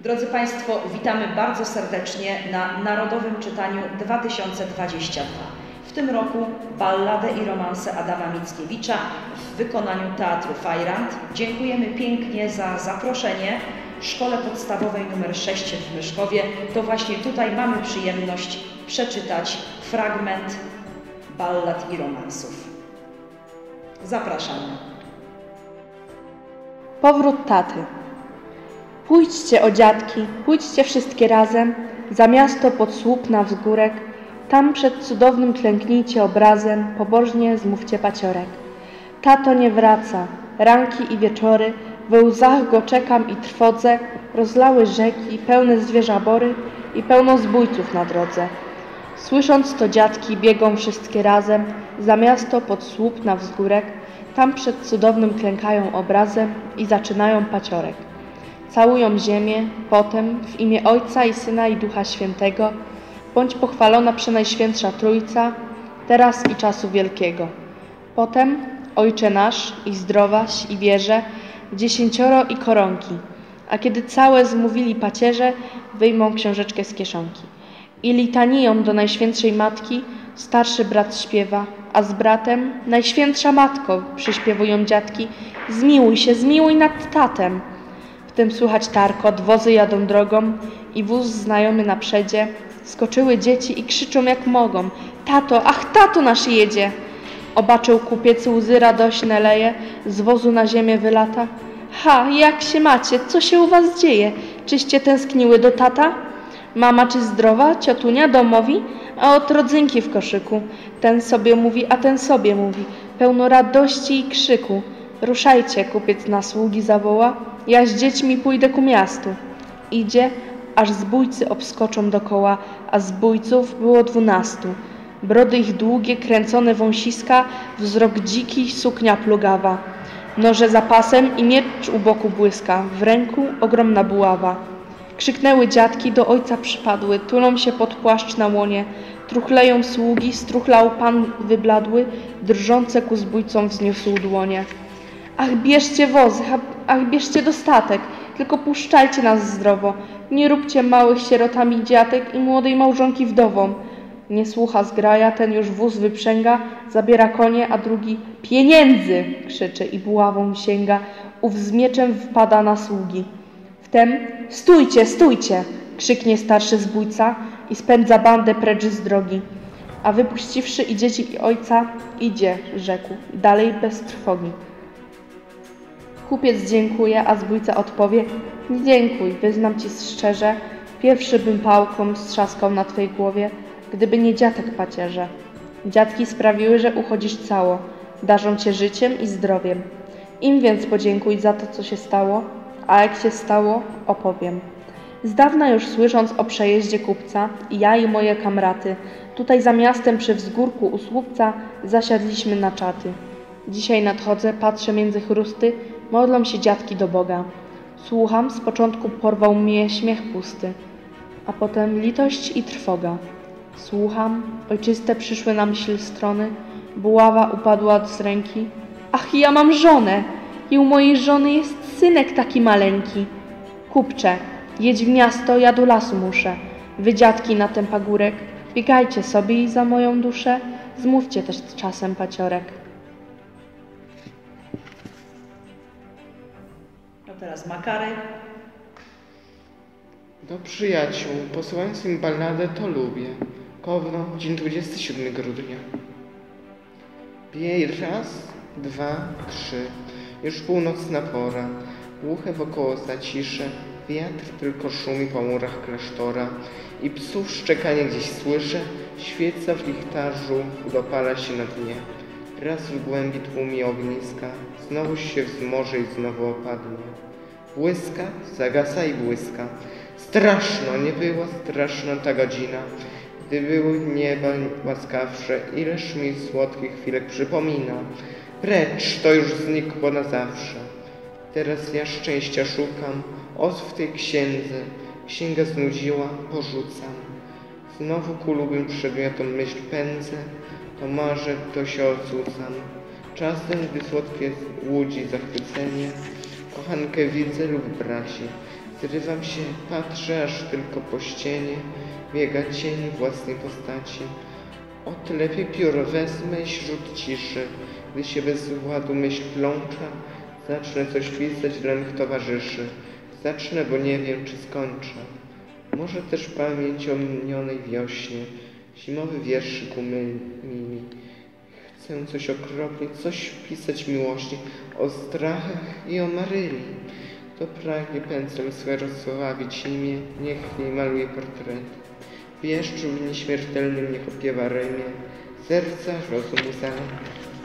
Drodzy Państwo, witamy bardzo serdecznie na Narodowym Czytaniu 2022. W tym roku balladę i romanse Adama Mickiewicza w wykonaniu Teatru Fajrant. Dziękujemy pięknie za zaproszenie. Szkole Podstawowej nr 6 w Myszkowie. To właśnie tutaj mamy przyjemność przeczytać fragment ballad i romansów. Zapraszamy. Powrót taty. Pójdźcie, o dziadki, pójdźcie wszystkie razem, za miasto pod słup na wzgórek, tam przed cudownym klęknijcie obrazem, pobożnie zmówcie paciorek. Tato nie wraca, ranki i wieczory, we łzach go czekam i trwodze, rozlały rzeki, pełne zwierzabory i pełno zbójców na drodze. Słysząc to dziadki biegą wszystkie razem, za miasto pod słup na wzgórek, tam przed cudownym klękają obrazem i zaczynają paciorek. Całują ziemię, potem w imię Ojca i Syna i Ducha Świętego, bądź pochwalona Przenajświętsza Trójca, teraz i czasu wielkiego. Potem Ojcze nasz i zdrowaś i wierze, 10 i koronki, a kiedy całe zmówili pacierze, wyjmą książeczkę z kieszonki. I litanią do Najświętszej Matki starszy brat śpiewa, a z bratem Najświętsza Matko przyśpiewują dziadki, zmiłuj nad tatem. Wtem słychać tarkot, wozy jadą drogą i wóz znajomy na przedzie. Skoczyły dzieci i krzyczą jak mogą. Tato, ach tato nasz jedzie! Obaczył kupiec, łzy radośne leje, z wozu na ziemię wylata. Ha, jak się macie? Co się u was dzieje? Czyście tęskniły do tata? Mama czy zdrowa? Ciotunia domowi? A od rodzynki w koszyku. Ten sobie mówi, a ten sobie mówi. Pełno radości i krzyku. Ruszajcie, kupiec na sługi zawoła. Ja z dziećmi pójdę ku miastu. Idzie, aż zbójcy obskoczą dokoła, a zbójców było 12. Brody ich długie, kręcone wąsiska, wzrok dziki, suknia plugawa. Noże za pasem i miecz u boku błyska, w ręku ogromna buława. Krzyknęły dziadki, do ojca przypadły, tulą się pod płaszcz na łonie. Truchleją sługi, struchlał pan wybladły, drżące ku zbójcom wzniósł dłonie. Ach, bierzcie wozy, ach, bierzcie dostatek, tylko puszczajcie nas zdrowo. Nie róbcie małych sierotami dziatek i młodej małżonki wdową. Nie słucha zgraja, ten już wóz wyprzęga, zabiera konie, a drugi pieniędzy krzyczy i buławą sięga. Ów z mieczem wpada na sługi. Wtem stójcie, stójcie, krzyknie starszy zbójca i spędza bandę precz z drogi. A wypuściwszy i dzieci i ojca, idzie, rzekł, dalej bez trwogi. Kupiec dziękuje, a zbójca odpowie, nie dziękuj, wyznam ci szczerze, pierwszy bym pałką strzaskał na twej głowie, gdyby nie dziadek pacierze. Dziadki sprawiły, że uchodzisz cało, darzą cię życiem i zdrowiem. Im więc podziękuj za to, co się stało, a jak się stało, opowiem. Z dawna już słysząc o przejeździe kupca, ja i moje kamraty, tutaj za miastem przy wzgórku u słupca zasiadliśmy na czaty. Dzisiaj nadchodzę, patrzę między chrusty, modlą się dziadki do Boga. Słucham, z początku porwał mnie śmiech pusty, a potem litość i trwoga. Słucham, ojczyste przyszły na myśl strony, buława upadła z ręki. Ach, ja mam żonę i u mojej żony jest synek taki maleńki. Kupcze, jedź w miasto, ja do lasu muszę. Wy dziadki na ten pagórek, biegajcie sobie i za moją duszę, zmówcie też czasem paciorek. Teraz Makary. Do przyjaciół, posyłając im balladę, to lubię. Kowno, dzień 27 grudnia. Biej raz, 2, 3. Już północna pora. Głuche wokoło zacisze. Wiatr tylko szumi po murach klasztora. I psów szczekanie gdzieś słyszę. Świeca w lichtarzu dopala się na dnie. Raz w głębi tłumi ogniska. Znowu się wzmoże i znowu opadnie. Błyska, zagasa i błyska. Straszno, nie była straszna ta godzina, gdy były nieba łaskawsze, ileż mi słodkich chwilek przypomina. Precz, to już znikło na zawsze. Teraz ja szczęścia szukam, w tej księdze. Księga znudziła, porzucam. Znowu ku lubym przedmiotom myśl pędzę, to marzę, to się odrzucam. Czasem, gdy słodkie łudzi zachwycenie, kochankę widzę lub braci. Zrywam się, patrzę, aż tylko po ścienie biega cień własnej postaci. Ot lepiej pióro wezmę i wśród ciszy, gdy się bez ładu myśl plącza, zacznę coś pisać, lęk towarzyszy. Zacznę, bo nie wiem, czy skończę. Może też pamięć o minionej wiośnie, zimowy wierszyk umyli. Chcę coś okropnie, coś pisać miłości, o strachach i o Maryli. To pragnie pędzlem sławiowić imię, niech jej maluje portret. Wieszczu w nieśmiertelnym niech opiewa remię, serca rozumu zalet.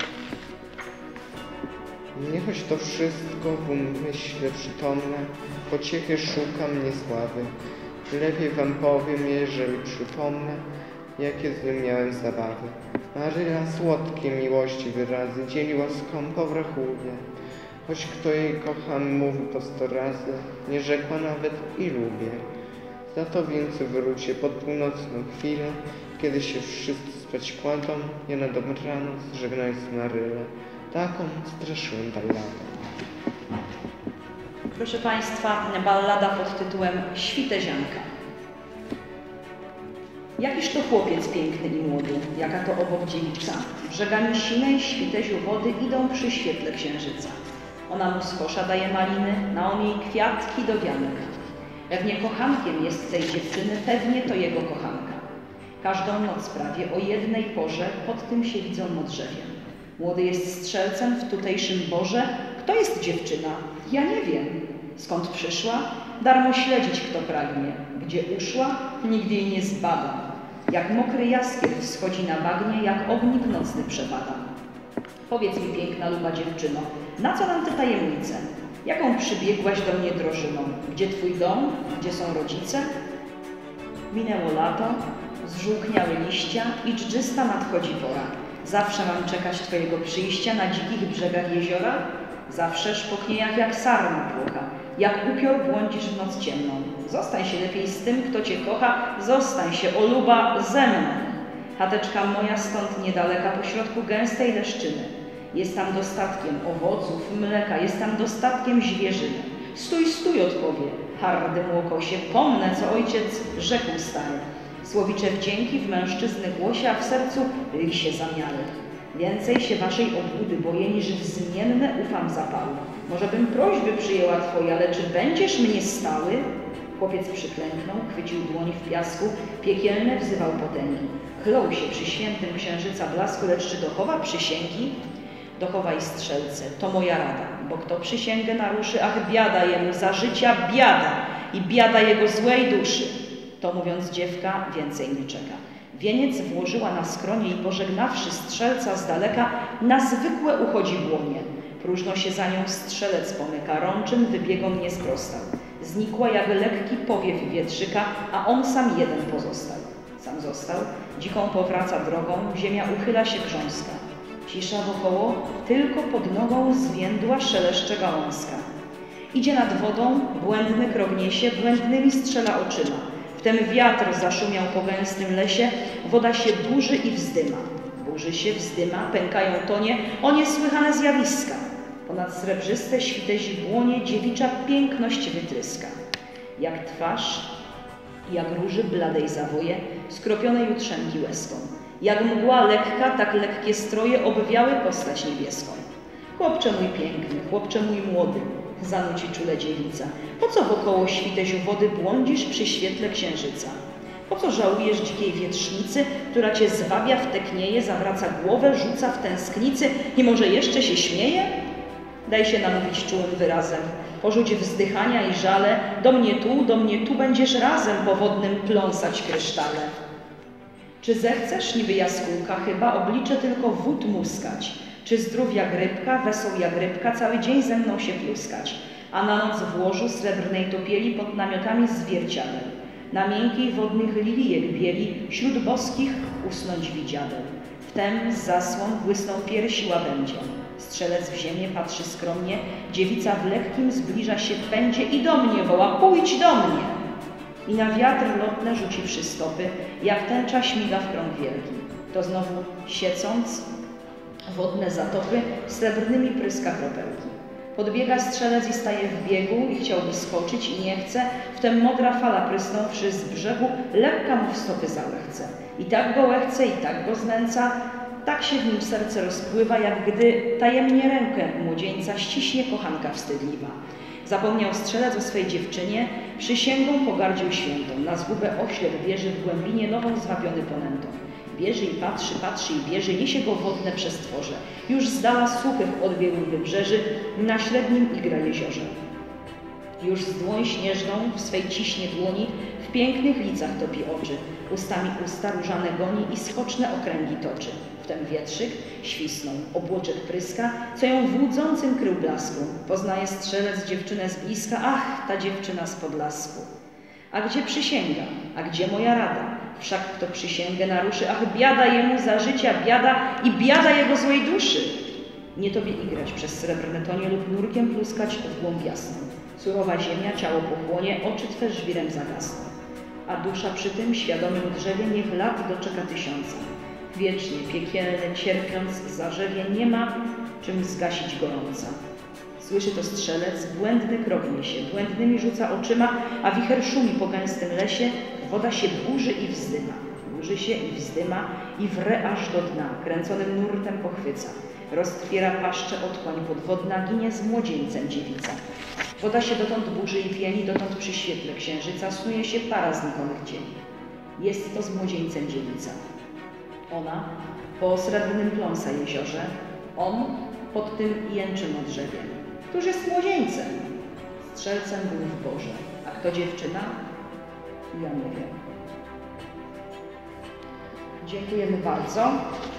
Niechoć to wszystko w umyśle przytomne, pociechy szukam niesławy. Lepiej wam powiem, jeżeli przypomnę, jakie z nią miałem zabawy. Maryla słodkie miłości wyrazy dzieliła skąpo w rachubie. Choć kto jej kocham mówił to 100 razy, nie rzekła nawet i lubię. Za to więc wrócię pod północną chwilę, kiedy się wszyscy spać kładą, ja na dobranoc żegnając Marylę. Taką straszyłem balladę. Proszę Państwa, ballada pod tytułem Świtezianka. Jakiż to chłopiec piękny i młody, jaka to obok dziewica. Brzegami sinej świteziu wody idą przy świetle księżyca. Ona mu z kosza daje maliny, na on jej kwiatki do wianek. Pewnie kochankiem jest tej dziewczyny, pewnie to jego kochanka. Każdą noc prawie o jednej porze pod tym się widzą nad drzewiem. Młody jest strzelcem w tutejszym borze. Kto jest dziewczyna? Ja nie wiem. Skąd przyszła? Darmo śledzić, kto pragnie. Gdzie uszła? Nigdy jej nie zbadam. Jak mokry jaskier wschodzi na bagnie, jak ognik nocny przebadam. Powiedz mi, piękna luba dziewczyno, na co nam te tajemnice? Jaką przybiegłaś do mnie drożyną? Gdzie twój dom? Gdzie są rodzice? Minęło lato, zżółkniały liścia i dżdżysta nadchodzi pora. Zawsze mam czekać twojego przyjścia na dzikich brzegach jeziora? Zawsze szpokniejach jak sarna płocha, jak upiór błądzisz w noc ciemną. Zostań się lepiej z tym, kto cię kocha, zostań się, o luba, ze mną. Chateczka moja stąd niedaleka, pośrodku gęstej leszczyny. Jest tam dostatkiem owoców, mleka, jest tam dostatkiem zwierzyny. Stój, stój, odpowie, hardy młokosie, pomnę, co ojciec rzekł stary. Słowicze wdzięki w mężczyzny głosie, a w sercu lisie zamiary. Więcej się waszej obłudy boję, niż wzmienne ufam zapału. Może bym prośby przyjęła twoja, ale czy będziesz mnie stały? Chłopiec przyklęknął, chwycił dłoń w piasku, piekielne wzywał potęgi. Chlął się przy świętym księżyca blasku, lecz czy dochowa przysięgi? Dochowaj, strzelce, to moja rada, bo kto przysięgę naruszy, ach, biada jemu za życia, biada i biada jego złej duszy. To mówiąc dziewka więcej nie czeka. Wieniec włożyła na skronie i pożegnawszy strzelca z daleka, na zwykłe uchodzi błonie. Próżno się za nią strzelec pomyka, rączym wybiegom nie sprostał. Znikła jak lekki powiew wietrzyka, a on sam jeden pozostał. Sam został, dziką powraca drogą, ziemia uchyla się grząska. Cisza wokoło, tylko pod nogą zwiędła szeleszcze gałązka. Idzie nad wodą, błędny krok niesie, błędnymi strzela oczyma. Wtem wiatr zaszumiał po gęstym lesie, woda się burzy i wzdyma. Burzy się, wzdyma, pękają tonie, o niesłychane zjawiska. Ponad srebrzyste świtezi błonie dziewicza piękność wytryska. Jak twarz, jak róży bladej zawoje, skropione jutrzenki łezką. Jak mgła lekka, tak lekkie stroje obwiały postać niebieską. Chłopcze mój piękny, chłopcze mój młody, zanuci czule dziewica. Po co wokoło świteziu wody błądzisz przy świetle księżyca? Po co żałujesz dzikiej wietrznicy, która cię zwabia, wteknieje, zawraca głowę, rzuca w tęsknicy i może jeszcze się śmieje? Daj się namówić czułym wyrazem, porzuć wzdychania i żale, do mnie tu będziesz razem po wodnym pląsać krysztale. Czy zechcesz, niby jaskółka, chyba oblicze tylko wód muskać? Czy zdrów jak rybka, wesoł jak rybka, cały dzień ze mną się pluskać, a na noc w łożu srebrnej topieli pod namiotami zwierciadeł, na miękkiej wodnych lilijek bieli, wśród boskich usnąć widziadeł. Wtem z zasłon błysną piersi łabędzie. Strzelec w ziemię patrzy skromnie, dziewica w lekkim zbliża się w pędzie i do mnie woła, pójdź do mnie! I na wiatr lotne rzuciwszy stopy, jak tęcza śmiga w krąg wielki. To znowu siecąc, wodne zatopy, srebrnymi pryska kropelki. Podbiega strzelec i staje w biegu i chciałby skoczyć i nie chce. Wtem modra fala prysnąwszy z brzegu, lekka mu w stopy załechce. I tak go łechce, i tak go znęca, tak się w nim serce rozpływa, jak gdy tajemnie rękę młodzieńca ściśnie kochanka wstydliwa. Zapomniał strzelec o swej dziewczynie, przysięgą pogardził świętą, na zgubę oślep bierze w głębinie nową zwabiony ponętą. Bierze i patrzy, patrzy i bierze, niesie go wodne przestworze. Już z dala suchych odbiegł wybrzeży, na średnim igra jeziorze. Już z dłoń śnieżną w swej ciśnie dłoni, w pięknych licach topi oczy, ustami usta różane goni i skoczne okręgi toczy. Wtem wietrzyk świsnął, obłoczek pryska, co ją w łudzącym krył blasku. Poznaje strzelec dziewczynę z bliska, ach, ta dziewczyna z Podlasku. A gdzie przysięga? A gdzie moja rada? Wszak kto przysięgę naruszy, ach, biada jemu za życia biada i biada jego złej duszy. Nie tobie igrać przez srebrne tonie lub nurkiem pluskać w głąb jasną. Surowa ziemia ciało pochłonie, oczy twe żwirem zagasną. A dusza przy tym, świadomym drzewie, niech lat doczeka 1000. Wiecznie, piekielny, cierpiąc, zarzewie, nie ma czym zgasić gorąca. Słyszy to strzelec, błędny krok niesie, błędnymi rzuca oczyma, a wicher szumi po gęstym lesie, woda się burzy i wzdyma. Burzy się i wzdyma i wre aż do dna, kręconym nurtem pochwyca. Roztwiera paszczę otchłań podwodna, ginie z młodzieńcem dziewica. Woda się dotąd burzy i pieni, dotąd przy świetle księżyca snuje się para znikomych cieni. Jest to z młodzieńcem dziewica. Ona po srebrnym pląsa jeziorze, on pod tym jęczym o drzewie. Któż jest młodzieńcem? Strzelcem był w Boże. A kto dziewczyna? Ja nie wiem. Dziękujemy bardzo.